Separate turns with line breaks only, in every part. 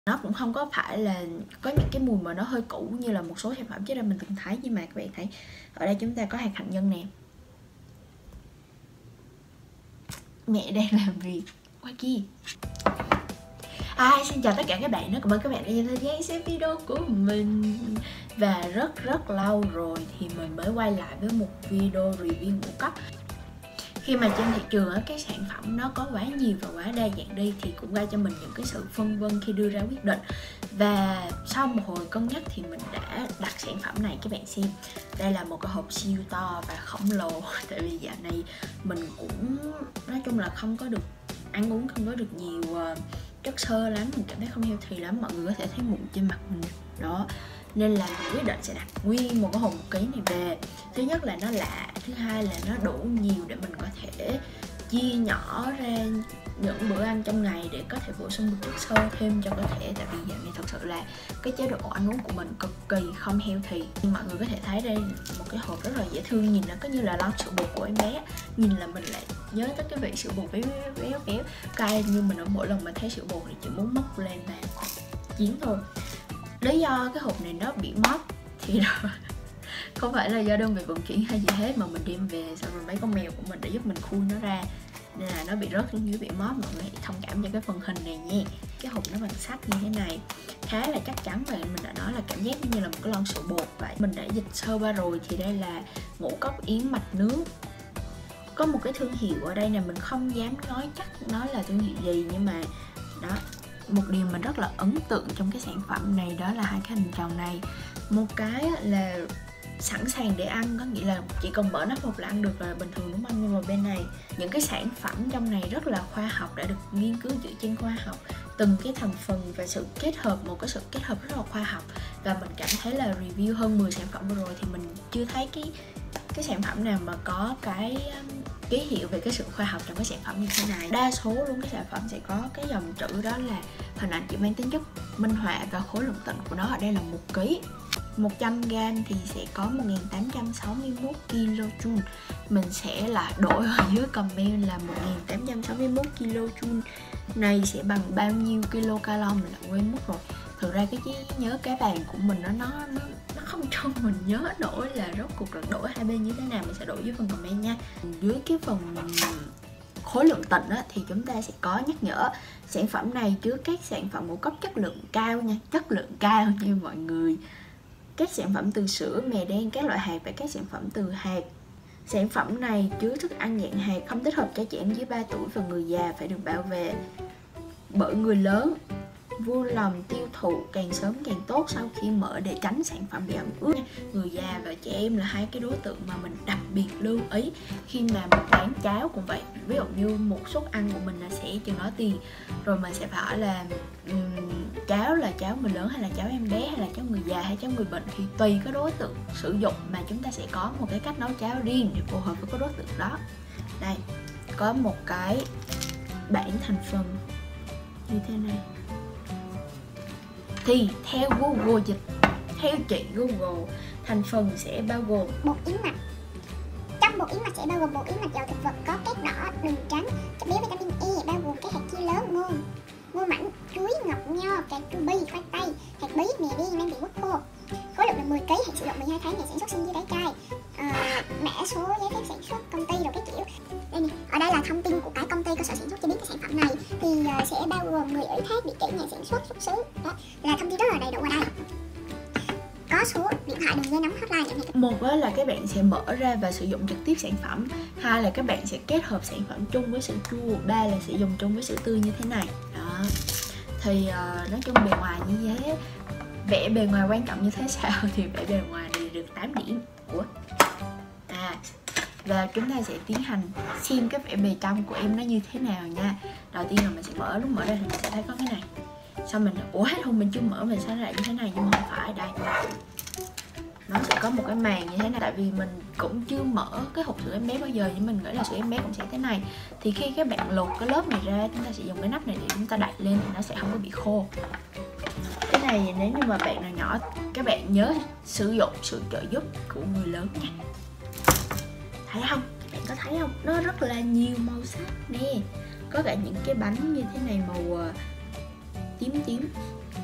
Nó cũng không có phải là có những cái mùi mà nó hơi cũ như là một số sản phẩm trước đây mình từng thấy. Nhưng mà các bạn thấy ở đây chúng ta có hạt hạnh nhân nè. Mẹ đang làm việc qua kia. Xin chào tất cả các bạn, cảm ơn các bạn đã dành thời gian xem video của mình. Và rất lâu rồi thì mình mới quay lại với một video review ngũ cốc. Khi mà trên thị trường các sản phẩm nó có quá nhiều và quá đa dạng đi thì cũng gây cho mình những cái sự phân vân khi đưa ra quyết định. Và sau một hồi cân nhắc thì mình đã đặt sản phẩm này. Các bạn xem, đây là một cái hộp siêu to và khổng lồ. Tại vì dạo này mình cũng nói chung là không có được ăn uống, không có được nhiều chất xơ lắm, mình cảm thấy không healthy lắm. Mọi người có thể thấy mụn trên mặt mình đó, nên là mình quyết định sẽ đặt nguyên một cái hộp 1 kg này về. Thứ nhất là nó lạ, thứ hai là nó đủ nhiều để mình có thể chia nhỏ ra những bữa ăn trong ngày để có thể bổ sung được chất xơ thêm cho cơ thể. Tại vì dạo này thật sự là cái chế độ ăn uống của mình cực kỳ không healthy. Mọi người có thể thấy đây một cái hộp rất là dễ thương, nhìn nó có như là lon sữa bột của em bé. Nhìn là mình lại nhớ tới cái vị sữa bột béo cay, nhưng mình mỗi lần mà thấy sữa bột thì chỉ muốn móc lên và chiến thôi. Lý do cái hộp này nó bị móp thì đó không phải là do đơn vị vận chuyển hay gì hết, mà mình đem về xong rồi mấy con mèo của mình đã giúp mình khui nó ra nên là nó bị rớt xuống dưới, bị móp. Mọi người hãy thông cảm cho cái phần hình này nha. Cái hộp nó bằng sắt như thế này khá là chắc chắn, và mình đã nói là cảm giác như là một cái lon sữa bột vậy. Mình đã dịch sơ qua rồi thì đây là ngũ cốc yến mạch nướng. Có một cái thương hiệu ở đây nè, mình không dám nói chắc nó là thương hiệu gì, nhưng mà đó, một điều mình rất là ấn tượng trong cái sản phẩm này đó là hai cái hình tròn này. Một cái là sẵn sàng để ăn, có nghĩa là chỉ cần mở nắp hộp là ăn được là bình thường đúng không? Nhưng mà bên này những cái sản phẩm trong này rất là khoa học, đã được nghiên cứu dựa trên khoa học, từng cái thành phần và sự kết hợp, một cái sự kết hợp rất là khoa học. Và mình cảm thấy là review hơn 10 sản phẩm vừa rồi thì mình chưa thấy cái sản phẩm nào mà có cái ký hiệu về cái sự khoa học trong cái sản phẩm như thế này. Đa số luôn cái sản phẩm sẽ có cái dòng chữ đó là hình ảnh chỉ mang tính chất minh họa, và khối lượng tịnh của nó ở đây là 1 kg. 100g thì sẽ có 1861 kJ. Mình sẽ là đổi ở dưới comment là 1861 kJ này sẽ bằng bao nhiêu kilocalo mình đã quên mất rồi. Thực ra cái trí nhớ cái bàn của mình nó không cho mình nhớ nổi là rốt cuộc là đổi hai bên như thế nào. Mình sẽ đổi dưới phần comment nha. Dưới cái phần khối lượng tịnh á, thì chúng ta sẽ có nhắc nhở sản phẩm này chứa các sản phẩm ngũ cốc chất lượng cao nha, chất lượng cao nha mọi người. Các sản phẩm từ sữa, mè đen, các loại hạt và các sản phẩm từ hạt. Sản phẩm này chứa thức ăn dạng hạt, không thích hợp cho trẻ em dưới 3 tuổi và người già, phải được bảo vệ bởi người lớn. Vui lòng tiêu thụ càng sớm càng tốt sau khi mở để tránh sản phẩm bị ẩm ướt. Người già và trẻ em là hai cái đối tượng mà mình đặc biệt lưu ý khi mà mình bán cháo cũng vậy. Ví dụ như một suất ăn của mình là sẽ chừng đó tiền, rồi mình sẽ phải hỏi là cháo là cháo người lớn hay là cháo em bé hay là cháo người già hay cháo người bệnh, thì tùy cái đối tượng sử dụng mà chúng ta sẽ có một cái cách nấu cháo riêng để phù hợp với cái đối tượng đó. Đây có một cái bảng thành phần như thế này. Thì theo Google dịch, theo chị Google, thành phần sẽ bao gồm
bột yến mạch. Trong bột yến mạch sẽ bao gồm bột yến mạch dầu thực vật có cát đỏ, đường trắng, chất béo vitamin E, bao gồm các hạt chia lớn, ngô mảnh, chuối, ngọc nho, cà chua bi, khoai tây, hạt bí, mè đen đang bị quất khô. Khối lượng là 10 kg, hạn sử dụng 12 tháng, ngày sản xuất sinh dưới đáy chai. Mã số giấy phép sản xuất, công ty rồi cái kiểu. Đây nè, ở đây là thông tin của cái công ty cơ sở sản xuất chế biến cái sản phẩm này, thì sẽ bao gồm người ủy thác, địa chỉ, ngày sản xuất, xuất xứ. Đó là thông tin rất là đầy đủ ở đây. Có số điện thoại, đường dây nóng, hotline chẳng hạn.
Một là các bạn sẽ mở ra và sử dụng trực tiếp sản phẩm, hai là các bạn sẽ kết hợp sản phẩm chung với sữa chua, ba là sẽ dùng chung với sữa tươi như thế này. Đó. Thì nói chung bề ngoài như thế, vẽ bề ngoài quan trọng như thế sao thì vẽ bề ngoài này được 8 điểm. Và chúng ta sẽ tiến hành xem cái vẻ bề trong của em nó như thế nào nha. Đầu tiên là mình sẽ mở, lúc mở ra thì mình sẽ thấy có cái này. Xong mình hết hôm mình chưa mở mình sẽ lại như thế này, nhưng mà không phải. Đây nó sẽ có một cái màng như thế này. Tại vì mình cũng chưa mở cái hộp sữa em bé bao giờ, nhưng mình nghĩ là sữa em bé cũng sẽ thế này. Thì khi các bạn lột cái lớp này ra, chúng ta sẽ dùng cái nắp này để chúng ta đậy lên thì nó sẽ không có bị khô. Cái này nếu như mà bạn nào nhỏ, các bạn nhớ sử dụng sự trợ giúp của người lớn nha. Thấy không? Các bạn có thấy không? Nó rất là nhiều màu sắc nè. Có cả những cái bánh như thế này màu tím tím.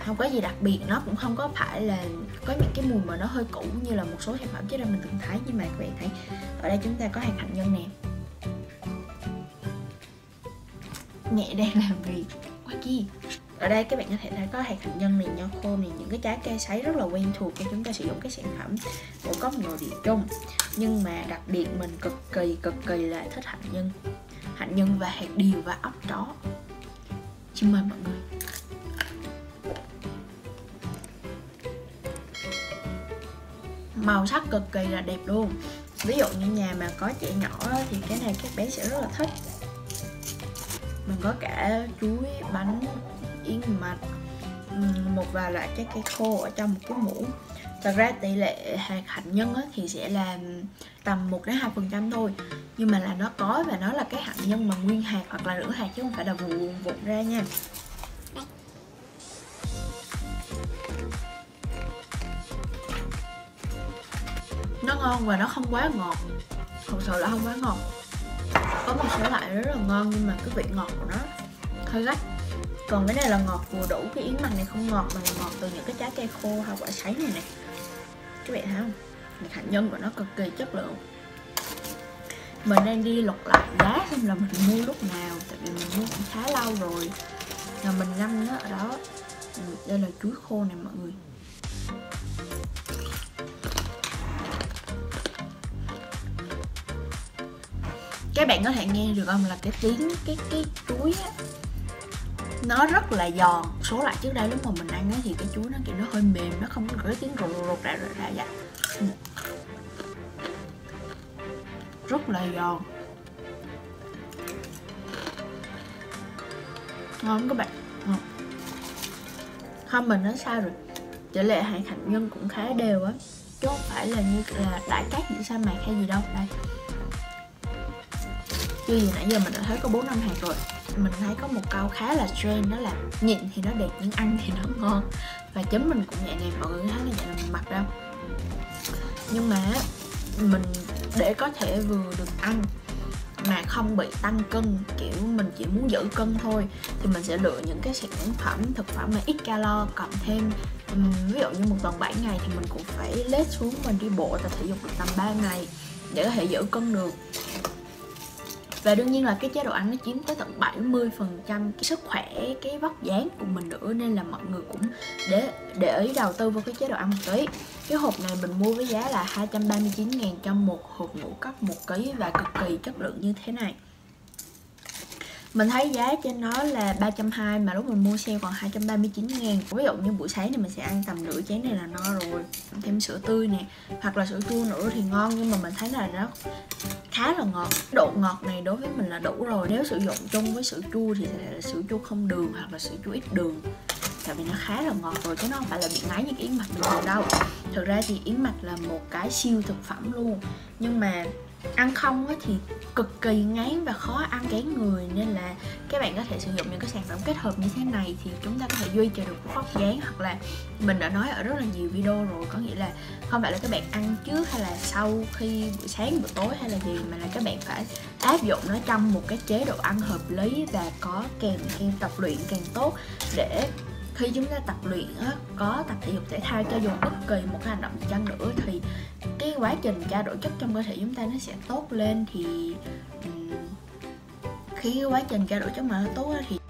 không có gì đặc biệt, nó cũng không có phải là có những cái mùi mà nó hơi cũ như là một số sản phẩm trước đây mình từng thấy. Nhưng mà các bạn thấy ở đây chúng ta có hạt hạnh nhân nè. Mẹ đang làm việc quá kia. Ở đây các bạn có thể thấy có hạt hạnh nhân này, nho khô này, những cái trái cây sấy rất là quen thuộc khi chúng ta sử dụng cái sản phẩm ngũ cốc nội địa chung. Nhưng mà đặc biệt mình cực kỳ là thích hạnh nhân và hạt điều và ốc chó. Xin mời mọi người. Màu sắc cực kỳ là đẹp luôn. Ví dụ như nhà mà có trẻ nhỏ thì cái này các bé sẽ rất là thích. Mình có cả chuối, bánh, yến mạch, một vài loại trái cây khô ở trong một cái muỗng. Thật ra tỷ lệ hạt hạnh nhân thì sẽ là tầm 1-2% thôi. Nhưng mà là nó có, và nó là cái hạnh nhân mà nguyên hạt hoặc là nửa hạt chứ không phải là vụn ra nha. Nó ngon và nó không quá ngọt. Thật sự là không quá ngọt. Có một số loại rất là ngon nhưng mà cái vị ngọt của nó hơi gắt. Còn cái này là ngọt vừa đủ, cái yến mạch này không ngọt mà là ngọt từ những cái trái cây khô hay quả sấy này nè. Các bạn thấy không? Hạnh nhân của nó cực kỳ chất lượng. Mình đang đi lục lại giá xem là mình mua lúc nào, tại vì mình mua cũng khá lâu rồi. Là mình ngâm nó ở đó. Đây là chuối khô này mọi người. Các bạn có thể nghe được không, là cái tiếng cái chuối á, nó rất là giòn. Số lại trước đây lúc mà mình ăn á thì cái chuối nó kiểu nó hơi mềm, nó không có cái tiếng rụt rà vậy. Rất là giòn, ngon các bạn. Không, mình nói sai rồi, tỷ lệ hạt hạnh nhân cũng khá đều á, chứ không phải là như là đại cát gì sa mạc hay gì đâu. Đây, chưa gì nãy giờ mình đã thấy có 4-5 hạt rồi. Mình thấy có một câu khá là trend, đó là nhìn thì nó đẹp nhưng ăn thì nó ngon. Và chấm mình cũng vậy nè, mọi người thấy là vậy là mình mặc đâu. Nhưng mà mình để có thể vừa được ăn mà không bị tăng cân, kiểu mình chỉ muốn giữ cân thôi, thì mình sẽ lựa những cái sản phẩm thực phẩm mà ít calo, cộng thêm ví dụ như một tuần 7 ngày thì mình cũng phải lết xuống mình đi bộ tập thể dục được tầm 3 ngày để có thể giữ cân được. Và đương nhiên là cái chế độ ăn nó chiếm tới tận 70% cái sức khỏe, cái vóc dáng của mình nữa, nên là mọi người cũng để ý đầu tư vào cái chế độ ăn một tí. Cái hộp này mình mua với giá là 239.000 trong một hộp ngũ cốc 1 kg và cực kỳ chất lượng như thế này. Mình thấy giá trên nó là 320 mà lúc mình mua sale còn 239.000. Ví dụ như buổi sáng thì mình sẽ ăn tầm nửa chén này là no rồi. Thêm sữa tươi nè, hoặc là sữa chua nữa thì ngon, nhưng mà mình thấy là nó khá là ngọt. Độ ngọt này đối với mình là đủ rồi. Nếu sử dụng chung với sữa chua thì sẽ là sữa chua không đường hoặc là sữa chua ít đường, tại vì nó khá là ngọt rồi chứ nó không phải là bị ngấy như cái yến mạch bình thường đâu. Thực ra thì yến mạch là một cái siêu thực phẩm luôn, nhưng mà ăn không thì cực kỳ ngán và khó ăn kén người, nên là các bạn có thể sử dụng những cái sản phẩm kết hợp như thế này thì chúng ta có thể duy trì được vóc dáng. Hoặc là mình đã nói ở rất là nhiều video rồi, có nghĩa là không phải là các bạn ăn trước hay là sau khi buổi sáng buổi tối hay là gì, mà là các bạn phải áp dụng nó trong một cái chế độ ăn hợp lý và có kèm theo tập luyện càng tốt, để khi chúng ta tập luyện có tập thể dục thể thao, cho dù bất kỳ một cái hành động chăng nữa, thì cái quá trình trao đổi chất trong cơ thể chúng ta nó sẽ tốt lên. Thì khi cái quá trình trao đổi chất mà nó tốt thì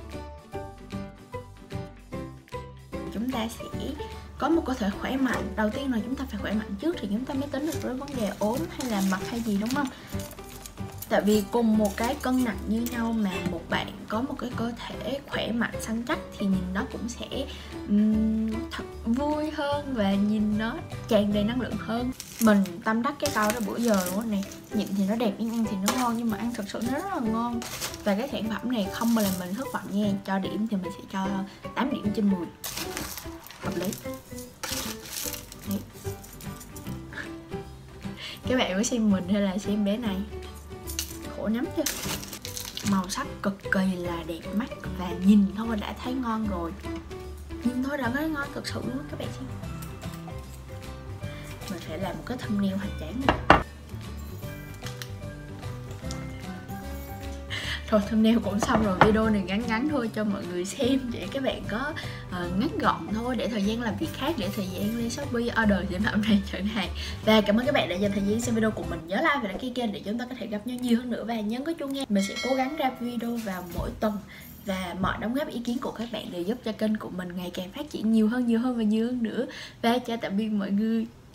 chúng ta sẽ có một cơ thể khỏe mạnh. Đầu tiên là chúng ta phải khỏe mạnh trước thì chúng ta mới tính được với vấn đề ốm hay là mập hay gì, đúng không? Tại vì cùng một cái cân nặng như nhau mà một bạn có một cái cơ thể khỏe mạnh săn chắc thì nhìn nó cũng sẽ thật vui hơn và nhìn nó tràn đầy năng lượng hơn. Mình tâm đắc cái câu đó bữa giờ luôn nè, nhìn thì nó đẹp nhưng ăn thì nó ngon, nhưng mà ăn thực sự nó rất là ngon. Và cái sản phẩm này không mà làm mình thất vọng nha. Cho điểm thì mình sẽ cho 8 điểm trên 10. Hợp lý. Đấy. Các bạn có xem mình hay là xem bé này? Khổ lắm chứ. Màu sắc cực kỳ là đẹp mắt và nhìn thôi đã thấy ngon rồi. Nhìn thôi đã thấy ngon thực sự luôn các bạn xem. Mình phải làm một cái thumbnail hoành tráng này. Thôi thumbnail cũng xong rồi, video này ngắn ngắn thôi cho mọi người xem để các bạn có ngắn gọn thôi, để thời gian làm việc khác, để thời gian lên Shopee order sản phẩm này chẳng hạn. Và cảm ơn các bạn đã dành thời gian xem video của mình. Nhớ like và đăng ký kênh để chúng ta có thể gặp nhau nhiều hơn nữa, và nhấn cái chuông nghe. Mình sẽ cố gắng ra video vào mỗi tuần, và mọi đóng góp ý kiến của các bạn đều giúp cho kênh của mình ngày càng phát triển nhiều hơn và nhiều hơn nữa. Và chào tạm biệt mọi người.